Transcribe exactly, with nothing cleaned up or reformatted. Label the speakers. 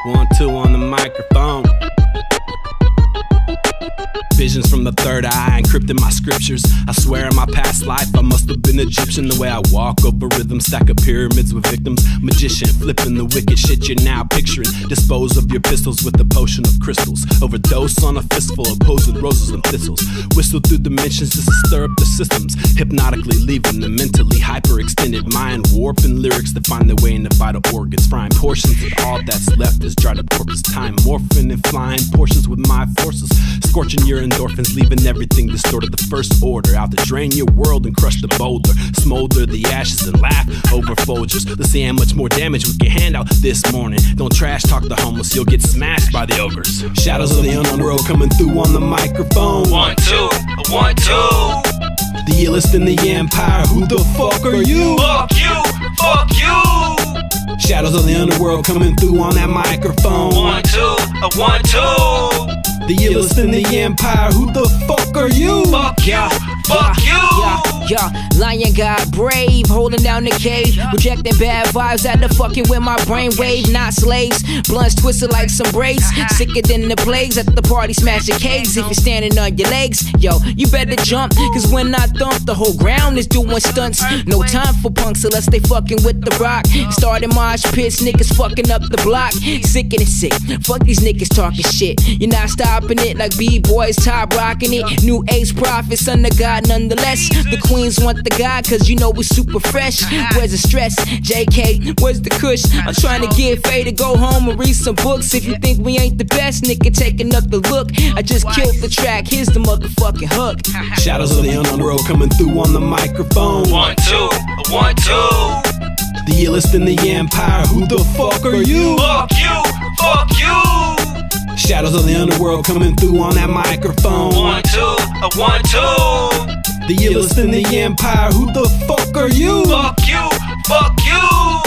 Speaker 1: One, two on the microphone. Visions from the third eye, encrypting my scriptures. I swear in my past life I must have been Egyptian. The way I walk over rhythm, stack of pyramids with victims. Magician, flipping the wicked shit you're now picturing. Dispose of your pistols with a potion of crystals. Overdose on a fistful of hoes with roses and thistles. Whistle through dimensions just to stir up the systems. Hypnotically leaving the mentally hyperextended mind. Warping lyrics to find their way into vital organs. Frying portions of all that's left is dried up corpus time. Morphing and flying portions with my forces. Scorching your endorphins, leaving everything distorted. The first order out to drain your world and crush the boulder. Smolder the ashes and laugh over Folgers. Let's see how much more damage we can hand out this morning. Don't trash talk the homeless, you'll get smashed by the ogres. Shadows of the underworld coming through on the microphone.
Speaker 2: One, two, one, two.
Speaker 1: The illest in the empire, who the fuck are you?
Speaker 2: Fuck you, fuck you.
Speaker 1: Shadows of the underworld coming through on that microphone.
Speaker 2: One, two, one, two.
Speaker 1: The illest in the empire, who the fuck are you?
Speaker 2: Fuck you, fuck you.
Speaker 3: Yeah, yeah, lion got brave, holding down the cave, rejecting bad vibes out the fucking with my brainwave. Not slaves, blunts twisted like some braids, sicker than the plagues at the party smashing cakes. If you're standing on your legs, yo, you better jump, cause when I thump, the whole ground is doing stunts. No time for punks unless they fucking with the rock. Starting mosh pits, niggas fucking up the block. Sick and sick, fuck these niggas talking shit. You're not stopping it like B-boys top rocking it. New age prophets, son of God nonetheless. The queens want the guy cause you know we super fresh. Where's the stress? J K, where's the kush? I'm trying to get Faye to go home and read some books. If you think we ain't the best, nigga, take another look. I just killed the track, here's the motherfucking hook.
Speaker 1: Shadows of the underworld coming through on the microphone.
Speaker 2: One, two, one, two.
Speaker 1: The illest in the empire, who the fuck are you?
Speaker 2: Fuck you, fuck you.
Speaker 1: Shadows of the underworld coming through on that microphone.
Speaker 2: One, two, one, two.
Speaker 1: The illest in the empire, who the fuck are you?
Speaker 2: Fuck you, fuck you.